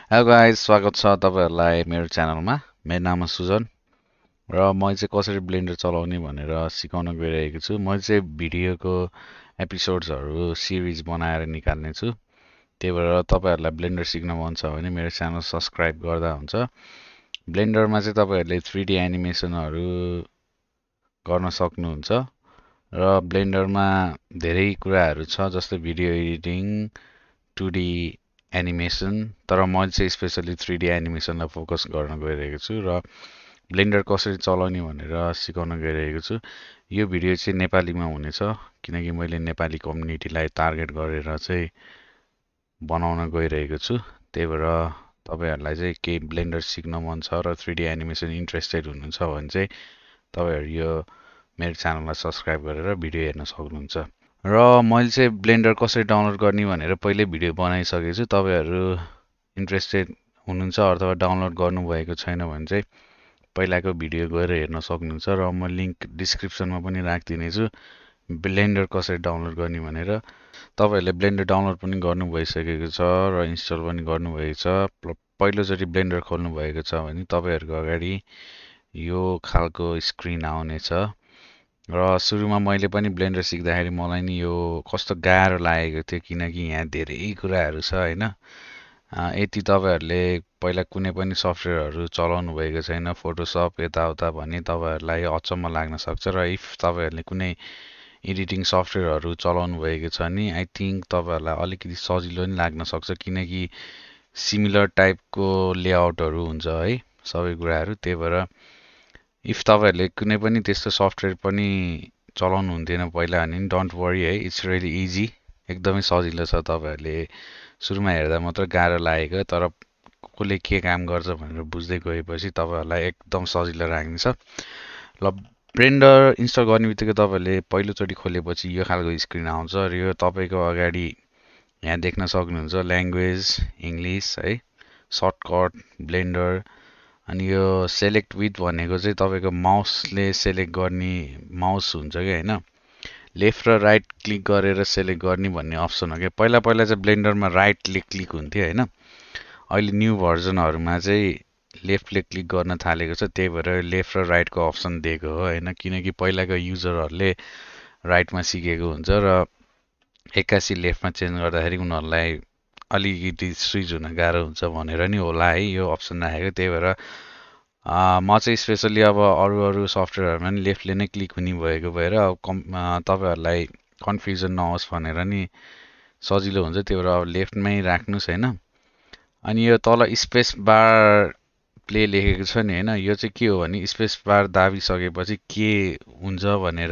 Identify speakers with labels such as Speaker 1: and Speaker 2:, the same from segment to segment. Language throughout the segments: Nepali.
Speaker 1: हेलो गाइस, स्वागत छ तपाईहरुलाई मेरो च्यानलमा। मेरो नाम हो सुजन र म चाहिँ कसरी ब्लेन्डर चलाउने भनेर सिकाउन गइरहेको छु। म चाहिँ भिडियोको एपिसोड्सहरु सिरिज बनाएर निकाल्ने छु। त्यही भएर तपाईहरुलाई ब्लेन्डर सिक्न मन छ भने मेरो च्यानल सब्स्क्राइब गर्दा हुन्छ। ब्लेन्डरमा चाहिँ तपाईहरुले 3D एनिमेसनहरु गर्न सक्नुहुन्छ र ब्लेन्डरमा धेरै कुराहरु छ जस्तै भिडियो एडिटिङ, 2D एनिमेसन, तर म चाहिँ स्पेशली 3D एनिमेसनलाई फोकस गर्न गइरहेको छु र ब्लेन्डर कसरी चलाउने भनेर सिकाउन गइरहेको छु। यो भिडियो चाहिँ नेपालीमा हुनेछ किनकि मैले नेपाली कम्युनिटीलाई टार्गेट गरेर चाहिँ बनाउन गइरहेको छु। त्यही भएर तपाईहरुलाई चाहिँ के ब्लेन्डर सिक्न मन छ र 3D एनिमेसन इन्ट्रेस्टेड हुनुहुन्छ भने चाहिँ तपाईहरु यो मेरो च्यानललाई सब्स्क्राइब गरेर भिडियो हेर्न सक्नुहुन्छ। र मैले चाहिँ ब्लेन्डर कसरी डाउनलोड गर्ने भनेर पहिल्यै भिडियो बनाइसकेको छु। तपाईहरु इन्ट्रेस्टेड हुनुहुन्छ अथवा डाउनलोड गर्नुभएको छैन भने चाहिँ पहिलाको भिडियो गएर हेर्न सक्नुहुन्छ र म लिंक डिस्क्रिप्सनमा पनि राखिदिने छु ब्लेन्डर कसरी डाउनलोड गर्ने भनेर। तपाईहरुले ब्लेन्डर डाउनलोड पनि गर्नु भइसकेको छ र इन्स्टल पनि गर्नुभएको छ। पहिलोचोटि ब्लेन्डर खोल्नु भएको छ भने तपाईहरुको अगाडि यो खालको स्क्रिन आउनेछ र सुरुमा मैले पनि ब्लेन्डर सिक्दाखेरि मलाई नि यो कस्तो गाह्रो लागेको थियो किनकि यहाँ धेरै कुराहरु छ हैन। यति तपाईहरुले पहिला कुनै पनि सफ्टवेयरहरु चलाउनु भएको छैन, फोटोशप यताउता भने तपाईहरुलाई अचम्म लाग्न सक्छ र इफ तपाईहरुले कुनै एडिटिङ सफ्टवेयरहरु चलाउनु भएको छ नि आई थिंक तपाईहरुलाई अलिकति सजिलो नि लाग्न सक्छ किनकि सिमिलर टाइपको लेआउटहरु हुन्छ है सबै कुराहरु। त्यही भएर इफ तपाईहरुले कुनै पनि त्यस्तो सफ्टवेयर पनि चलाउनु हुन्थेन पहिला भने डोन्ट वरी है, इट्स रियली इजी, एकदमै सजिलो छ। तपाईहरुले सुरुमा हेर्दा मात्र गाह्रो लागेको तर कसले के काम गर्छ भनेर बुझ्दै गएपछि तपाईहरुलाई एकदम सजिलो लाग्नेछ। ल ब्लेन्डर इन्स्टल गर्ने बित्तिकै तपाईहरुले पहिलोचोटि खोलेपछि यो खालको स्क्रिन आउँछ र यो तपाईको अगाडि यहाँ देख्न सक्नुहुन्छ ल्याङ्ग्वेज इंग्लिश है, सर्टकट ब्लेन्डर, अनि यो सेलेक्ट विथ भनेको चाहिँ तपाईको माउसले सेलेक्ट गर्ने माउस हुन्छ के हैन, लेफ्ट र राइट क्लिक गरेर सेलेक्ट गर्ने भन्ने अप्सन हो के। पहिला पहिला चाहिँ ब्लेन्डरमा राइटले क्लिक हुन्थ्यो हैन, अहिले न्यू भर्जनहरुमा चाहिँ लेफ्टले क्लिक गर्न थालेको छ। त्यही भएर लेफ्ट र राइटको अप्सन दिएको हो हैन, किनकि पहिलाको युजरहरुले राइटमा सिकेको हुन्छ र एक्कासी लेफ्टमा चेन्ज गर्दाखेरि उनीहरुलाई अलिकति स्विच हुन गाह्रो हुन्छ भनेर नि होला है यो अप्सन राखेको। त्यही भएर म चाहिँ स्पेशली अब अरु सफ्टवेयरहरुमा नि लेफ्टले नै क्लिक हुने भएको भएर तपाईहरुलाई कन्फ्युजन नहोस् भनेर नि सजिलो हुन्छ। त्यही भएर अब लेफ्टमै राख्नुस् हैन। अनि यो तल स्पेस बार प्ले लेखेको छ नि हैन, यो चाहिँ के हो भने स्पेस बार दाबिसकेपछि के हुन्छ भनेर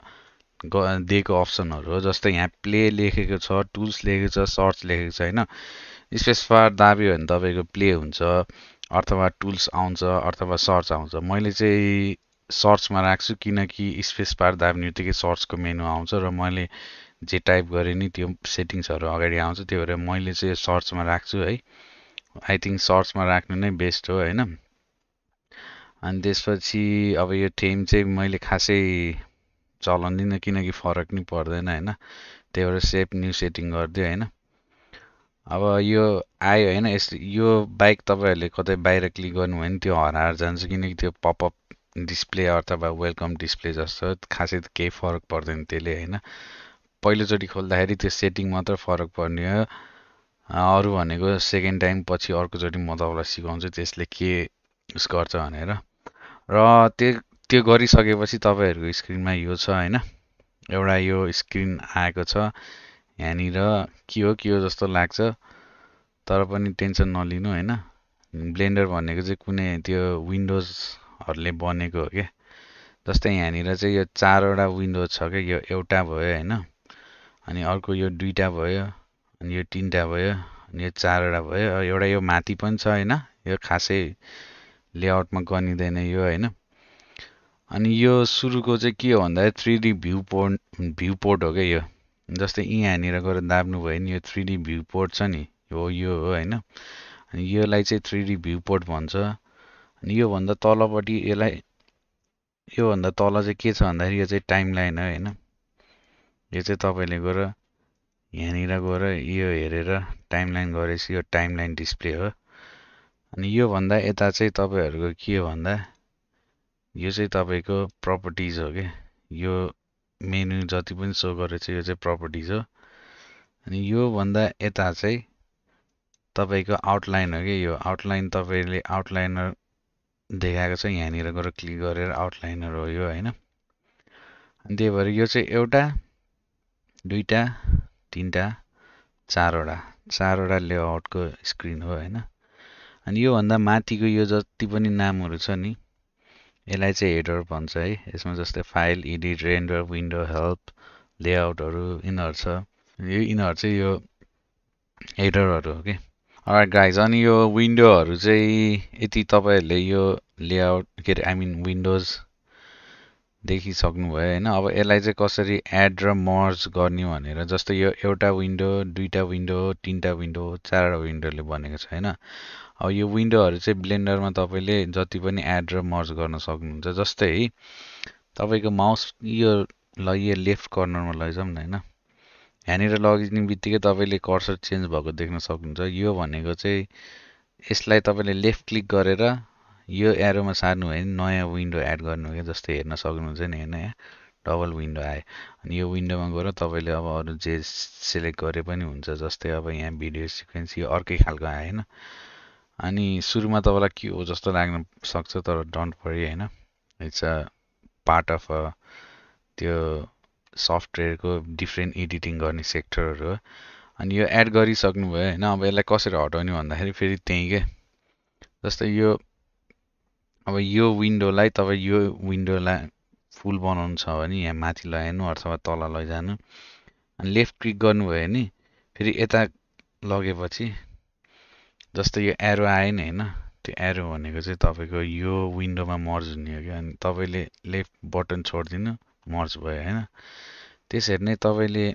Speaker 1: दिएको अप्सनहरु हो। जस्तै यहाँ प्ले लेखेको छ, टुल्स लेखेको छ, सर्च लेखेको छ हैन। स्पेस बार दाब्यो भने तपाईको प्ले हुन्छ अथवा टुल्स आउँछ अथवा सर्च आउँछ। मैले चाहिँ सर्चमा राख्छु किनकि स्पेस बार दाब्ने बित्तिकै सर्चको मेनु आउँछ र मैले जे टाइप गरे नि त्यो सेटिङ्सहरु अगाडि आउँछ। त्यही भएर मैले चाहिँ सर्चमा राख्छु है। आई थिंक सर्चमा राख्नु नै बेस्ट हो हैन। अनि त्यसपछि अब यो थीम चाहिँ मैले खासै चलाउँदिन किनकि फरक नि पर्दैन हैन। त्यही भएर सेभ न्यू सेटिङ गर्दियो हैन। अब यो आयो हैन, यो बाइक तपाईहरुले कतै बाहिर क्लिक गर्नु भने त्यो हराएर जान्छ किनकि त्यो पपअप डिस्प्ले अथवा वेलकम डिस्प्ले जस्तो खासै केही फरक पर्दैन त्यसले हैन। पहिलोचोटि खोल्दाखेरि त्यो सेटिङ मात्र फरक पर्ने हो। अरु भनेको सेकेन्ड टाइम पछि अर्कोचोटि म तपाईलाई सिकाउँछु त्यसले के उस गर्छ भनेर। र त्यो गरिसकेपछि तपाईहरुको स्क्रिनमा यो छ हैन, एउटा यो स्क्रिन आएको छ यहाँनिर। के हो जस्तो लाग्छ तर पनि टेन्सन नलिनु हैन। ब्लेन्डर भनेको चाहिँ कुनै त्यो विन्डोजहरुले बनेको हो के। जस्तै यहाँनिर चाहिँ यो चारवटा विन्डो छ के, यो एउटा भयो हैन, अनि अर्को यो दुईटा भयो, अनि यो तीनटा भयो, अनि यो चारवटा भयो। एउटा यो माथि पनि छ हैन, यो खासै लेआउटमा गनिदैन यो हैन। अनि यो सुरुको चाहिँ के हो भन्दा 3D भ्यू पोर्ट हो के यो। जस्तै यहाँनिर गएर दाब्नु भयो नि यो 3D भ्यू पोर्ट छ नि यो हो हैन। अनि योलाई चाहिँ 3D भ्यू पोर्ट भन्छ। अनि यो भन्दा तलपट्टि यो भन्दा तल चाहिँ के छ भन्दाखेरि यो चाहिँ टाइमलाइन हो हैन। यो चाहिँ तपाईले गएर यहाँनिर गएर यो हेरेर टाइमलाइन गरेपछि यो टाइमलाइन डिस्प्ले हो। अनि यो भन्दा यता चाहिँ तपाईहरुको के हो भन्दा यो चाहिँ तपाईको प्रपर्टिज हो के यो मेनु जति पनि सो गरेछ यो चाहिँ प्रपर्टिज हो अनि यो भन्दा यता चाहिँ तपाईको आउटलाइन हो के यो आउटलाइन तपाईले आउटलाइनर देखाएको छ यहाँनिर गएर क्लिक गरेर आउटलाइनर हो यो हैन अनि त्यही भएर यो चाहिँ एउटा दुईटा तीनटा चारवटा लेआउटको स्क्रिन हो हैन अनि यो भन्दा माथिको यो जति पनि नामहरु छ नि यसलाई चाहिँ हेडर भन्छ है यसमा जस्तै file edit render window help लेआउटहरु यिनीहरु छ यिनीहरु चाहिँ यो हेडरहरु हो के अलराइट गाइज अनि यो विन्डोहरु चाहिँ यति तपाईहरुले यो लेआउट के अरे आई मिन विन्डोज देखिसक्नु भयो हैन अब यसलाई चाहिँ कसरी एड र मर्ज गर्ने भनेर जस्तै यो एउटा विन्डो दुईटा विन्डो तीनटा विन्डो चारवटा विन्डोले बनेको छ हैन अब यो विन्डोहरु चाहिँ ब्लेन्डरमा तपाईले जति पनि एड र मर्ज गर्न सक्नुहुन्छ जस्तै तपाईको माउस यो लेफ्ट कर्नरमा लैजाउँ न हैन यहाँनिर लगिने बित्तिकै तपाईले कर्सर चेन्ज भएको देख्न सक्नुहुन्छ यो भनेको चाहिँ यसलाई तपाईले लेफ्ट क्लिक गरेर यो एरोमा सार्नु भयो भने नयाँ विन्डो एड गर्नु हो जस्तै हेर्न सक्नुहुन्छ नि हैन यहाँ डबल विन्डो आयो अनि यो विन्डोमा गएर तपाईले अब अरु जे सिलेक्ट गरे पनि हुन्छ जस्तै अब यहाँ भिडियो सिक्वेन्स यो अर्कै खालको आयो हैन अनि सुरुमा तपाईलाई के हो जस्तो लाग्न सक्छ तर डोन्ट वरी हैन it's a part of a त्यो सफ्टवेयरको डिफ्रेन्ट एडिटिङ गर्ने सेक्टरहरु हो अनि यो एड गरिसक्नु भयो हैन अब यसलाई कसरी हटाउने भन्दाखेरि फेरि त्यही के जस्तै यो अब यो विन्डोलाई तपाई यो विन्डोलाई फुल बनाउनु छ भने यहाँ माथि लैजानु अथवा तल लैजानु अनि लेफ्ट क्लिक गर्नुभयो भने फेरि यता लगेपछि जस्तै यो एरो आयो नि हैन त्यो एरो भनेको चाहिँ तपाईको यो विन्डोमा मर्ज हुने हो के अनि तपाईले लेफ्ट बटन छोड्दिनु मर्ज भयो हैन त्यसरी नै तपाईले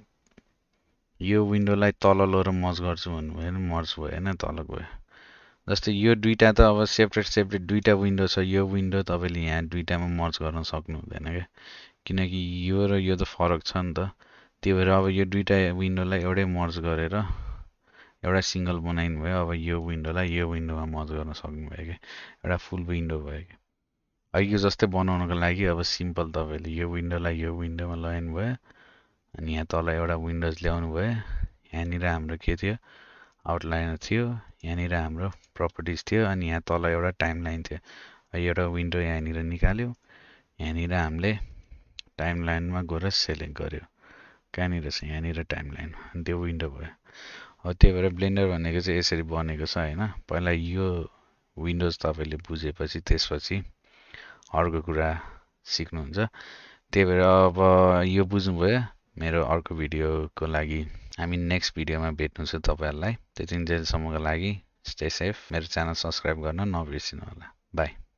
Speaker 1: यो विन्डोलाई तल लगेर मर्ज गर्छु भन्नुभयो भने मर्ज भयो हैन तल गयो जस्तै यो दुईटा त अब सेपरेट दुईटा विन्डो छ यो विन्डो तपाईले यहाँ दुईटामा मर्ज गर्न सक्नु हुँदैन के किनकि यो र यो त फरक छ नि त त्यही भएर अब यो दुईटा विन्डोलाई एउटै मर्ज गरेर एउटा सिंगल बनाइनु भयो अब यो विन्डोलाई यो विन्डोमा मर्ज गर्न सक्नु भयो के एउटा फुल विन्डो भयो के यो जस्तै बनाउनको लागि अब सिम्पल तपाईले यो विन्डोलाई यो विन्डोमा लगाउनु भयो अनि यहाँ तल एउटा विन्डोज ल्याउनु भयो यहाँनिर हाम्रो के थियो आउटलाइनर थियो यहाँनिर हाम्रो प्रपर्टिज थियो अनि यहाँ तल एउटा टाइमलाइन थियो एउटा विन्डो यहाँनिर निकाल्यो यहाँनिर हामीले टाइमलाइनमा गएर सेलेक्ट गर्यो कहाँनिर छ यहाँनिर टाइमलाइन अनि त्यो विन्डो भयो अब त्यही भएर ब्लेन्डर भनेको चाहिँ यसरी बनेको छ हैन पहिला यो विन्डोज तपाईले बुझेपछि त्यसपछि अर्को कुरा सिक्नुहुन्छ त्यही भएर अब यो बुझ्नुभयो मेरो अर्को भिडियोको लागि हामी नेक्स्ट भिडियोमा भेट्नु छु तपाईहरुलाई त्यतिन्जेलसम्मको लागि स्टे सेफ मेरो च्यानल सब्स्क्राइब गर्न नबिर्सिनु होला बाइ